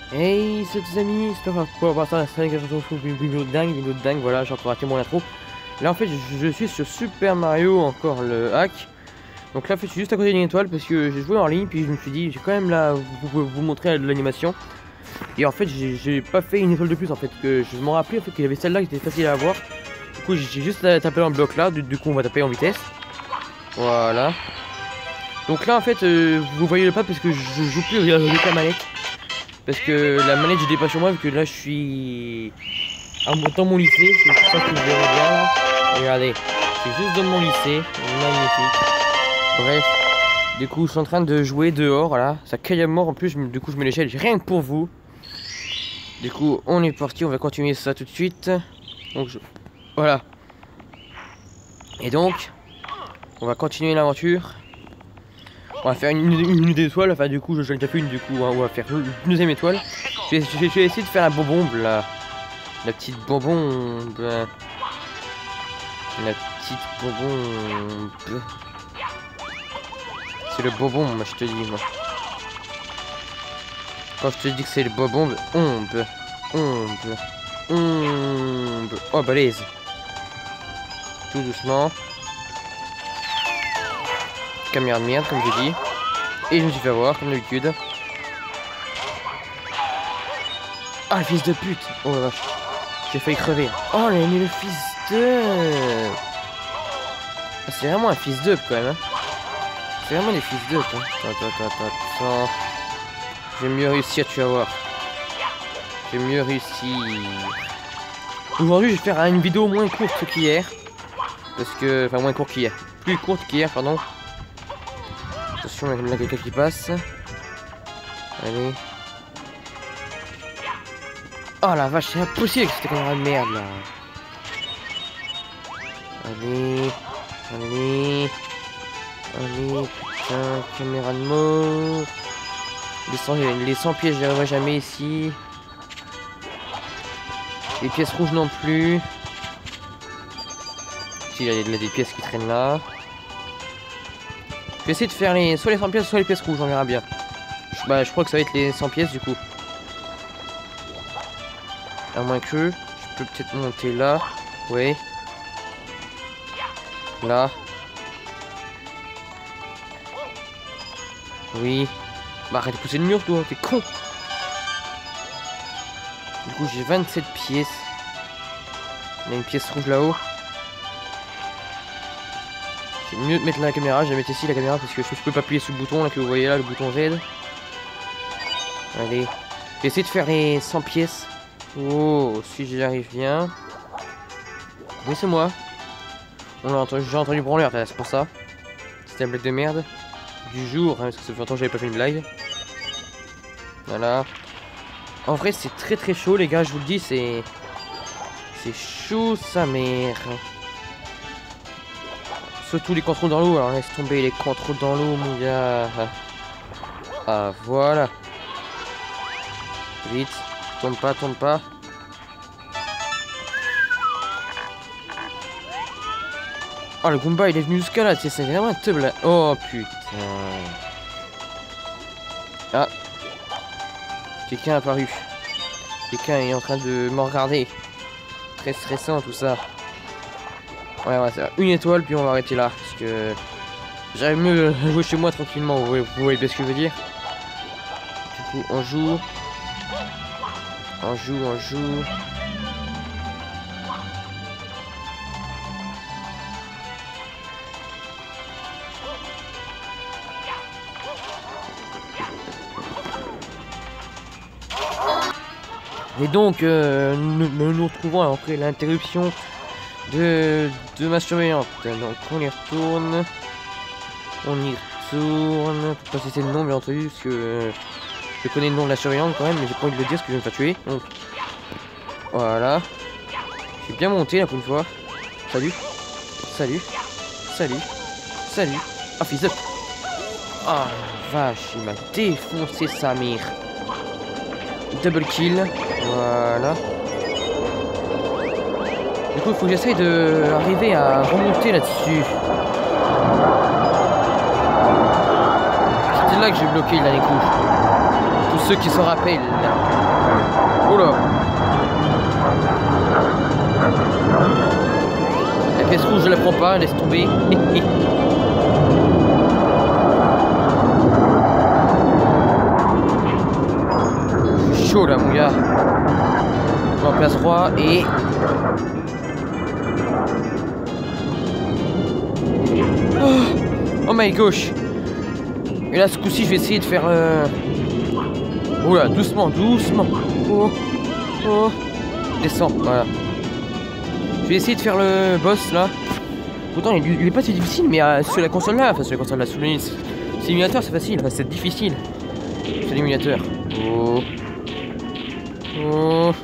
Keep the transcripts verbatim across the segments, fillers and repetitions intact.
Hey, c'est tes amis, c'est pas pour voir ça, c'est une vidéo de dingue, vidéo de dingue, voilà, j'ai encore raté mon intro. Là en fait, je, je suis sur Super Mario, encore le hack. Donc là en fait, je suis juste à côté d'une étoile parce que j'ai joué en ligne, puis je me suis dit, j'ai quand même là, vous, vous, vous montrer l'animation. Et en fait, j'ai pas fait une étoile de plus en fait, que je me rappelais en fait qu'il y avait celle-là qui était facile à avoir. Du coup, j'ai juste tapé dans le bloc là, du, du coup on va taper en vitesse. Voilà. Donc là en fait, euh, vous voyez le pas parce que je joue plus avec la manette. Parce que la manette je l'ai pas sur moi vu que là je suis dans mon lycée, c'est ça que vous verrez bien là. Regardez, c'est juste dans mon lycée, magnifique. Bref, du coup je suis en train de jouer dehors, voilà, ça caille à mort en plus, du coup je mets l'échelle rien que pour vous. Du coup on est parti, on va continuer ça tout de suite. Donc je... voilà. Et donc, on va continuer l'aventure. On va faire une, une, une étoile, enfin du coup je l'ai déjà fait une, du coup hein, on va faire une deuxième étoile. Je vais, je vais, je vais essayer de faire la bonbombe là. La petite bonbombe. La petite bonbombe. C'est le bonbon, moi je te dis moi. Quand je te dis que c'est le bonbon, ombre. Ombre. Ombre. Oh balèze. Tout doucement. Caméra de merde comme j'ai dit. Et je me suis fait avoir comme d'habitude. Ah le fils de pute. Oh la vache. J'ai failli crever. Oh mais le fils de... Ah, c'est vraiment un fils d'up quand même hein. C'est vraiment des fils d'up hein. Attends, attends, attends, attends. J'ai mieux réussi, tu vas voir. J'ai mieux réussi. Aujourd'hui je vais faire une vidéo moins courte qu'hier. Parce que... Enfin moins courte qu'hier. Plus courte qu'hier pardon. Attention, il y a quelqu'un qui passe. Allez. Oh la vache, c'est impossible avec cette caméra de merde là. Allez. Allez. Allez. Putain, caméra de mort. Les cent, les cent pièces, je les revois jamais ici. Les pièces rouges non plus. Si, il y a des pièces qui traînent là. Je vais essayer de faire les, soit les cent pièces, soit les pièces rouges, on verra bien. Je, bah, je crois que ça va être les cent pièces du coup. À moins que, je peux peut-être monter là. Oui. Là. Oui. Bah arrête de pousser le mur toi, t'es con. Du coup j'ai vingt-sept pièces. Il y a une pièce rouge là-haut. C'est mieux de mettre la caméra, je vais mettre ici la caméra parce que je peux pas appuyer sur le bouton là que vous voyez là, le bouton Z. Allez, je vais essayer de faire les cent pièces. Oh, si j'y arrive bien. Oui, c'est moi. On a entendu, j'ai entendu branleur, c'est pour ça. C'était une blague de merde. Du jour, hein, parce que ça fait longtemps que j'avais pas fait une blague. Voilà. En vrai, c'est très très chaud, les gars, je vous le dis, c'est. C'est chaud, sa mère. Surtout les contrôles dans l'eau, alors laisse tomber les contrôles dans l'eau, mon gars. Ah, voilà. Vite, tombe pas, tombe pas. Oh, le Goomba, il est venu jusqu'à là, c'est vraiment un teub là. Oh, putain. Ah. Quelqu'un a apparu. Quelqu'un est en train de me regarder. Très stressant, tout ça. Ouais, ouais, ça va. Une étoile, puis on va arrêter là. Parce que j'arrive mieux à jouer chez moi tranquillement. Vous voyez, vous voyez bien ce que je veux dire. Du coup, on joue. On joue, on joue. Et donc, euh, nous, nous nous retrouvons après l'interruption de, de ma surveillante. Donc, on y retourne. On y retourne. Je sais pas si c'est le nom, bien entendu, parce que euh, je connais le nom de la surveillante quand même, mais j'ai pas envie de le dire parce que je vais me faire tuer. Donc, voilà. J'ai bien monté là pour une fois. Salut. Salut. Salut. Salut. Ah, fils de... Ah, vache, il m'a défoncé sa mère. Double kill. Voilà. Du coup, il faut que j'essaye de arriver à remonter là-dessus. C'était là que j'ai bloqué le dernier coup. tous ceux qui se rappellent. Oula. La pièce rouge je la prends pas, laisse tomber. Je suis chaud là mon gars. En place droit et... Oh, oh my gosh. Et là ce coup-ci je vais essayer de faire... Euh... Oula, doucement, doucement. Oh, oh. Descends, voilà. Je vais essayer de faire le boss là. Pourtant il, il est pas si difficile, mais euh, sur la console là, enfin sur la console là, sur l'émulateur c'est facile, enfin c'est difficile. Sur l'émulateur. Oh. Oh.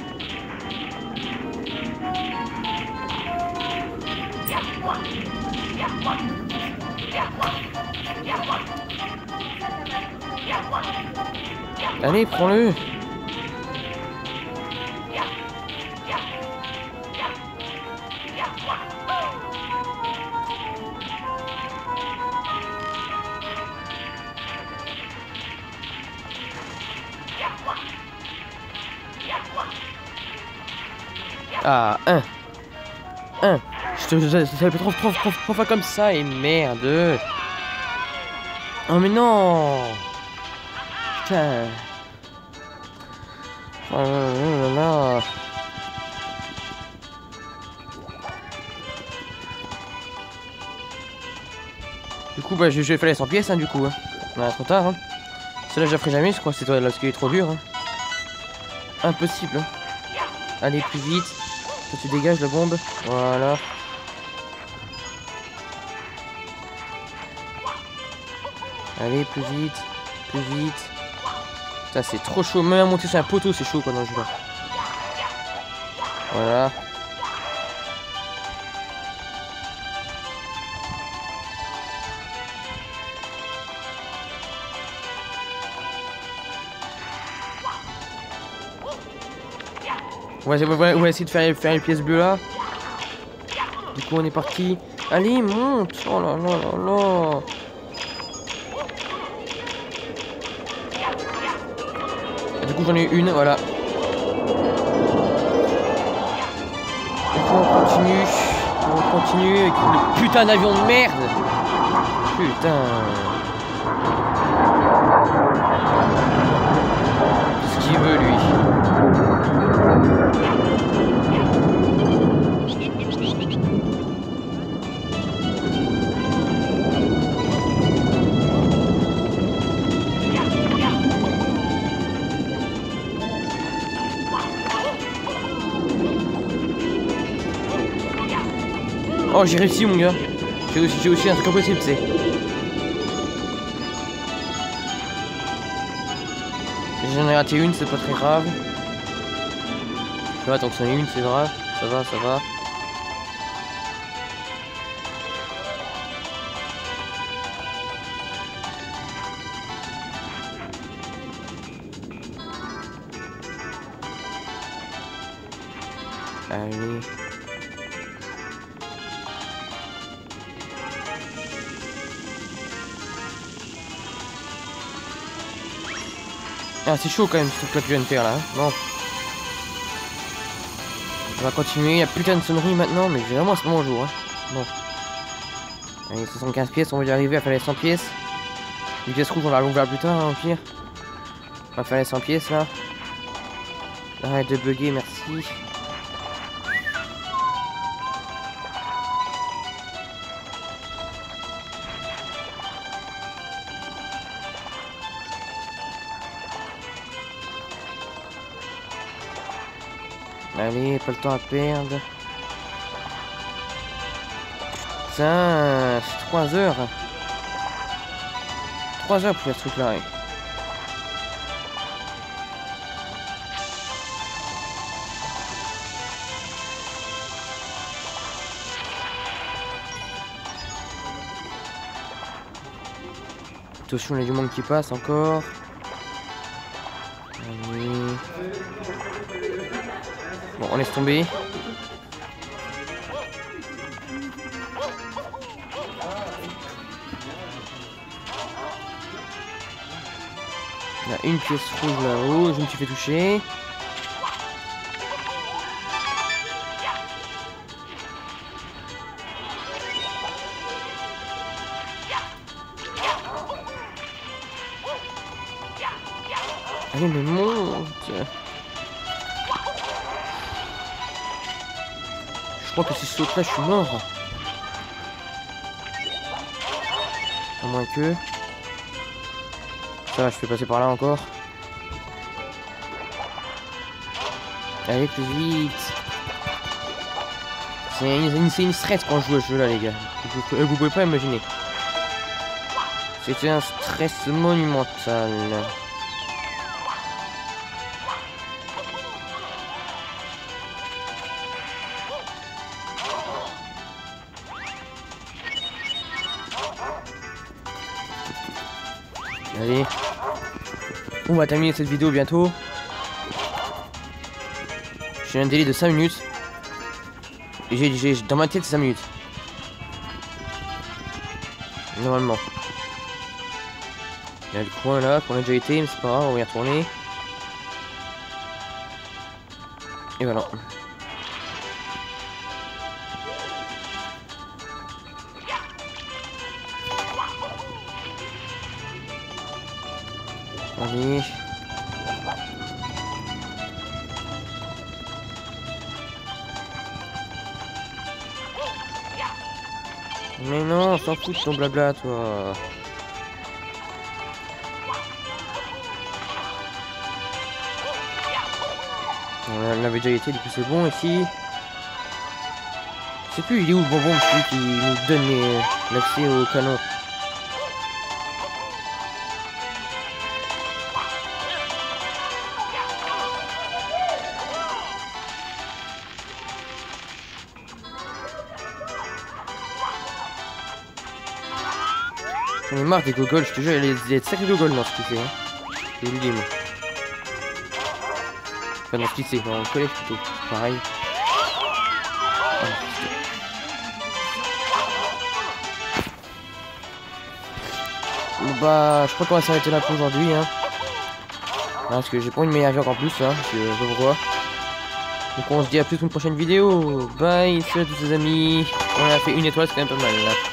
Allez, prends-le. Ah, un. Un. Je te je, je, trop, trop, trop, trop pas comme ça et merde. Oh mais non. Putain. Oh là là. Du coup bah je, je vais faire les cent pièces hein, du coup. Hein. On a trop tard hein. Cela je la ferai jamais, je crois que c'est là ce qui est trop dur. Hein. Impossible. Hein. Allez plus vite. Toi, tu dégages la bombe. Voilà. Allez plus vite. Plus vite. Ça c'est trop chaud. Même à monter sur un poteau c'est chaud quoi dans le jeu là. Voilà. On va, on va, on va essayer de faire, faire les pièces bleues là. Du coup on est parti. Allez monte. Oh là là là là. Et du coup j'en ai une, voilà. Du coup on continue. On continue avec le putain d'avion de merde. Putain. Qu'est-ce qu'il veut lui? Oh j'ai réussi mon gars. J'ai aussi, aussi un truc impossible c'est. J'en ai raté une, c'est pas très grave. Ça va, tant que c'en est une, c'est grave. Ça va, ça va. Allez. Ah c'est chaud quand même ce truc là que je viens de faire là. Hein. Bon. On va continuer, il y a putain de sonnerie maintenant, mais j'ai vraiment à ce moment jour. Hein. Bon. Allez, soixante-quinze pièces, on va y arriver à faire les cent pièces. Les pièces rouges on va l'ouvrir plus tard, hein, au pire. On va faire les cent pièces là. Arrête de bugger, merci. Allez, pas le temps à perdre. Putain, c'est trois heures. trois heures pour faire ce truc là. Ouais. Attention, il y a du monde qui passe encore. Allez. Bon, on laisse tomber. Là, une pièce rouge là-haut, je me suis fait toucher. Allez, mais monte. Je crois que si je saute là, je suis mort. À moins que... Ça va, je peux passer par là encore. Allez, plus vite. C'est une, une stress quand je joue à ce jeu là, les gars. Vous, vous pouvez pas imaginer. C'était un stress monumental. Allez, on va terminer cette vidéo bientôt. J'ai un délai de cinq minutes. Et j'ai, j'ai, dans ma tête, c'est cinq minutes. Normalement. Il y a le coin là qu'on a déjà été, mais c'est pas grave, on va y retourner. Et voilà. Allez. Mais non, on s'en fout de ton blabla, toi. On avait déjà été, du coup c'est bon ici. Je sais plus, il est où le bonbon, celui qui nous donne les- l'accès au canon. J'en ai marre des gogoles, je te jure, il y a des sacrés gogoles dans ce qu'il fait. Hein. J'ai oublié, moi. Enfin, dans ce lycée, dans le collège plutôt. Pareil. Ah, bon, bah, je crois qu'on va s'arrêter là pour aujourd'hui. Hein. Parce que j'ai pas une meilleure vie encore plus, hein, parce que je vois pourquoi. Donc on se dit à plus pour une prochaine vidéo. Bye, salut à tous les amis. On a fait une étoile, c'est quand même pas mal là.